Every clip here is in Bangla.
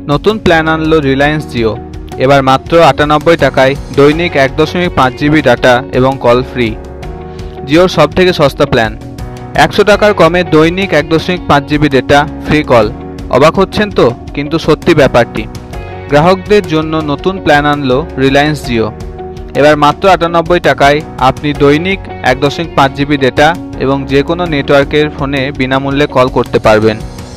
নতুন প্ল্যান আনলো রিলায়েন্স জিও। এবার মাত্র 98 টাকায় দৈনিক 1.5 জিবি ডাটা এবং কল ফ্রি। জিওর সবথেকে সস্তা প্ল্যান, 100 টাকার কমে দৈনিক 1.5 জিবি ডেটা, ফ্রি কল। অবাক হচ্ছেন তো, কিন্তু সত্যি ব্যাপারটি। গ্রাহকদের জন্য নতুন প্ল্যান আনলো রিলায়েন্স জিও। এবার মাত্র 98 টাকায় আপনি দৈনিক 1.5 জিবি ডেটা এবং যে কোনো নেটওয়ার্কের ফোনে বিনামূল্যে কল করতে পারবেন।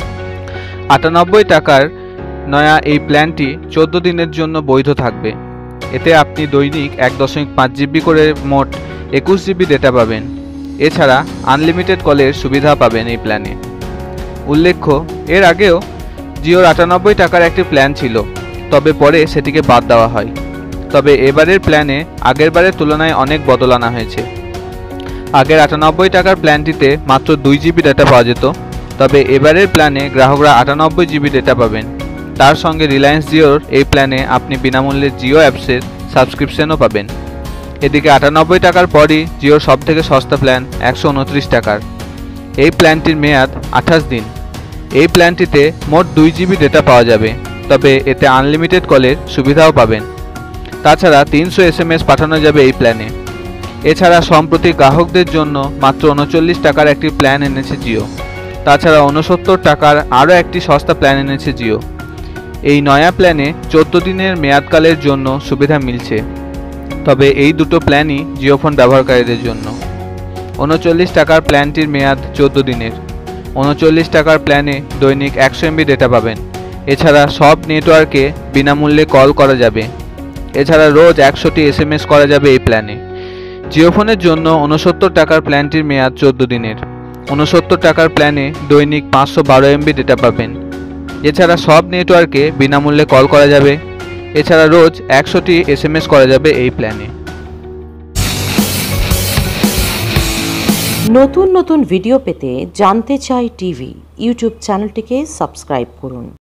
98 টাকার নয়া এই প্ল্যানটি 14 দিনের জন্য বৈধ থাকবে। এতে আপনি দৈনিক 1.5 জিবি করে মোট 21 জিবি ডেটা পাবেন। এছাড়া আনলিমিটেড কলের সুবিধা পাবেন এই প্ল্যানে। উল্লেখ্য, এর আগেও জিওর 98 টাকার একটি প্ল্যান ছিল, তবে পরে সেটিকে বাদ দেওয়া হয়। তবে এবারের প্ল্যানে আগেরবারের তুলনায় অনেক বদল আনা হয়েছে। আগের 98 টাকার প্ল্যানটিতে মাত্র 2 জিবি ডেটা পাওয়া যেত, তবে এবারের প্ল্যানে গ্রাহকরা 98 জিবি ডেটা পাবেন। তার সঙ্গে রিলায়েন্স জিওর এই প্ল্যানে আপনি বিনামূল্যে জিও অ্যাপসের সাবস্ক্রিপশনও পাবেন। এদিকে 98 টাকার পরই জিওর সবথেকে সস্তা প্ল্যান 129 টাকার। এই প্ল্যানটির মেয়াদ 28 দিন। এই প্ল্যানটিতে মোট 2 জিবি ডেটা পাওয়া যাবে, তবে এতে আনলিমিটেড কলের সুবিধাও পাবেন। তাছাড়া 300 SMS পাঠানো যাবে এই প্ল্যানে। এছাড়া সম্প্রতি গ্রাহকদের জন্য মাত্র 39 টাকার একটি প্ল্যান এনেছে জিও। তাছাড়া 69 টাকার আরও একটি সস্তা প্ল্যান এনেছে জিও। এই নয়া প্ল্যানে 14 দিনের মেয়াদকালের জন্য সুবিধা মিলছে, তবে এই দুটো প্ল্যানই জিও ফোন ব্যবহারকারীদের জন্য। 39 টাকার প্ল্যানটির মেয়াদ 14 দিনের। 39 টাকার প্ল্যানে দৈনিক 100 MB ডেটা পাবেন। এছাড়া সব নেটওয়ার্কে বিনামূল্যে কল করা যাবে। এছাড়া রোজ 100টি SMS করা যাবে এই প্ল্যানে। জিও ফোনের জন্য 69 টাকার প্ল্যানটির মেয়াদ 14 দিনের। 69 টাকার প্ল্যানে দৈনিক 512 MB ডেটা পাবেন। এছাড়া সব নেটওয়ার্কে বিনামূল্যে কল করা যাবে। এছাড়া রোজ 100টি SMS করা যাবে এই প্ল্যানে। নতুন নতুন ভিডিও পেতে জানতে চাই টিভি ইউটিউব চ্যানেলটিকে সাবস্ক্রাইব করুন।